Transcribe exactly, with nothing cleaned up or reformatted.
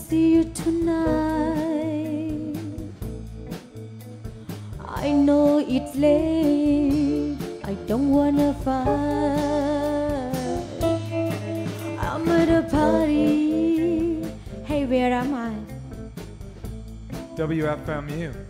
see you tonight. I know it's late, I don't wanna fight. I'm at a party, hey, where am I? W F M U.